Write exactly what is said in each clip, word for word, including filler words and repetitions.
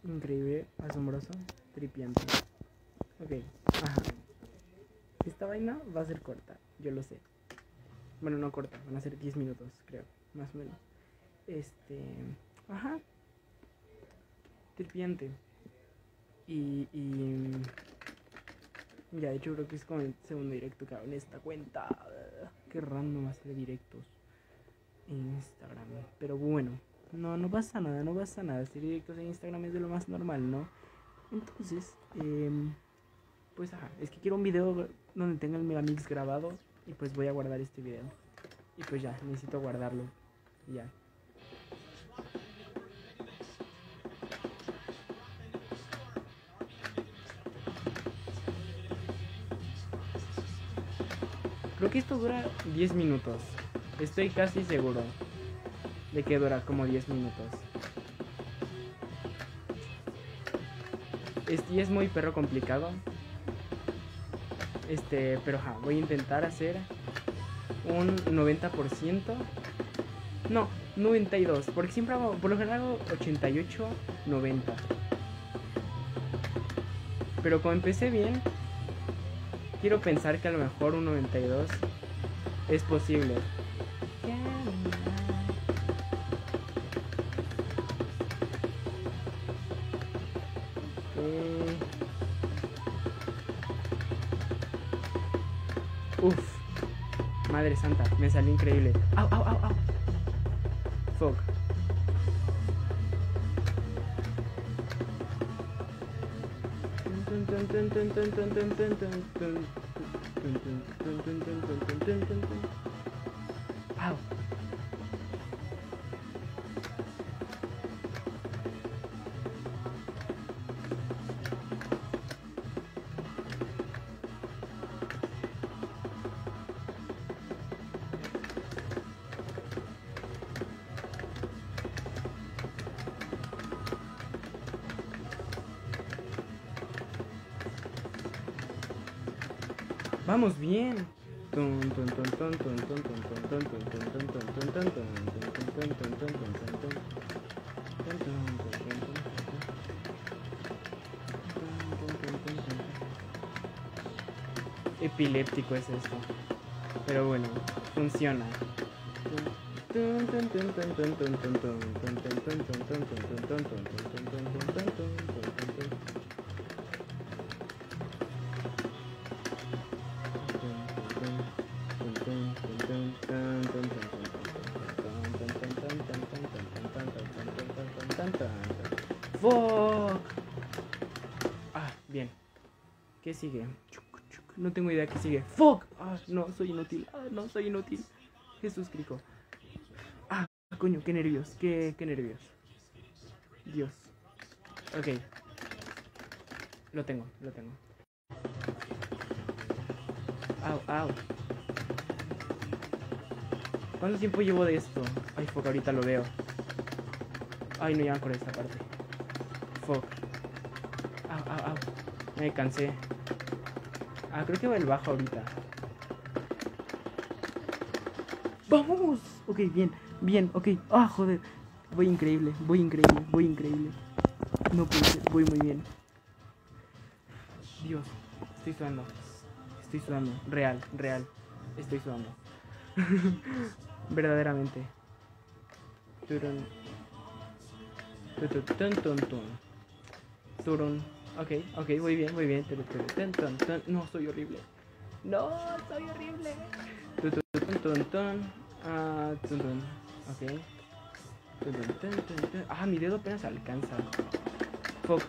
Increíble, asombroso, tripiante. Ok, ajá. Esta vaina va a ser corta, yo lo sé. Bueno, no corta, van a ser diez minutos, creo, más o menos. Este, ajá. Tripiante. Y, y ya, de hecho creo que es como el segundo directo que hago en esta cuenta. Qué random hacer directos en Instagram. Pero bueno, no, no pasa nada, no pasa nada. Hacer directos en Instagram es de lo más normal, ¿no? Entonces, eh, pues ajá, es que quiero un video donde tenga el Megamix grabado. Y pues voy a guardar este video. Y pues ya, necesito guardarlo. Y ya. Creo que esto dura diez minutos. Estoy casi seguro de que dura como diez minutos. Es, y es muy perro complicado. Este, pero ja, voy a intentar hacer un noventa por ciento. No, noventa y dos. Porque siempre hago, por lo general hago ochenta y ocho, noventa. Pero como empecé bien, quiero pensar que a lo mejor un noventa y dos es posible. Eh... Uf, madre santa, me salió increíble. Au, au, au, au. Fuck. Au. Vamos bien. Epiléptico es esto. Pero bueno, funciona. Fuck. Ah, bien. ¿Qué sigue? No tengo idea qué sigue. Fuck. Ah, no, soy inútil. Ah, no, soy inútil. Jesús Cristo. Ah, coño, qué nervios. Qué, qué nervios. Dios. Ok. Lo tengo, lo tengo. Au, au. ¿Cuánto tiempo llevo de esto? Ay, fuck, ahorita lo veo. Ay, no, ya por esta parte. Fuck. Au, au, au. Me cansé. Ah, creo que va el bajo ahorita. ¡Vamos! Ok, bien, bien, ok. Ah, joder. Voy increíble, voy increíble, voy increíble. No puede ser, voy muy bien. Dios, estoy sudando. Estoy sudando. Real, real. Estoy sudando. Verdaderamente. Turun. Turun, turun, turun. Turun. Ok, ok, muy bien, muy bien. No, soy horrible. No, soy horrible. Ah, ok. Ah, mi dedo apenas alcanza. Fuck.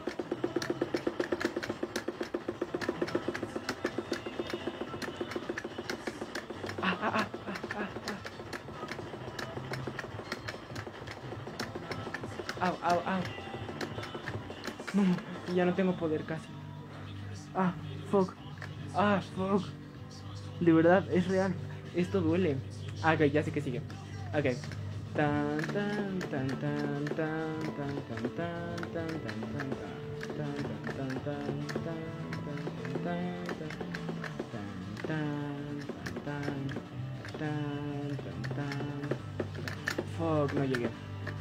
Ah, ah, ah, ah, ah, ah. Au, au, au. No, ya no tengo poder casi. Ah, fuck. Ah, fuck. De verdad, es real. Esto duele. Ah, ok, ya sé que sigue. Ok. Tan tan tan tan tan tan tan tan tan tan tan tan tan tan tan tan. Fuck, no llegué.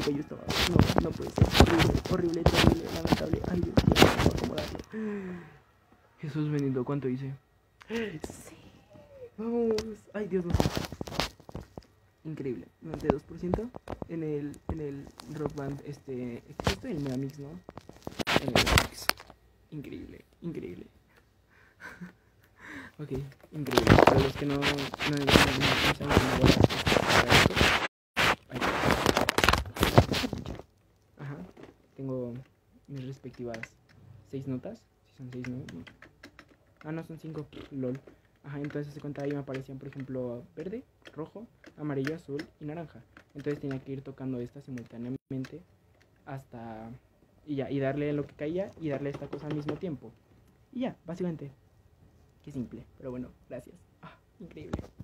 se cayó esta barra. No, no puede ser. Horrible, horrible, terrible, lamentable. Ay, Dios mío, no puedo acomodarlo. Jesús bendito, ¿cuánto hice? Sí. Vamos. Ay, Dios mío. Increíble. noventa y dos por ciento en el, en el Rock Band, este, esto el Megamix, ¿no? En el Megamix. Increíble, increíble. Ok, increíble. Para los que no, no, no, no, no saben cómo guardar esto. Ajá. Tengo mis respectivas seis notas. Si son seis, no, no. Ah, no, son cinco. LOL. Ajá, entonces se cuenta ahí me aparecían, por ejemplo, verde, rojo, amarillo, azul y naranja. Entonces tenía que ir tocando estas simultáneamente hasta... Y ya, y darle lo que caía y darle esta cosa al mismo tiempo. Y ya, básicamente. Qué simple, pero bueno, gracias. Ah, increíble.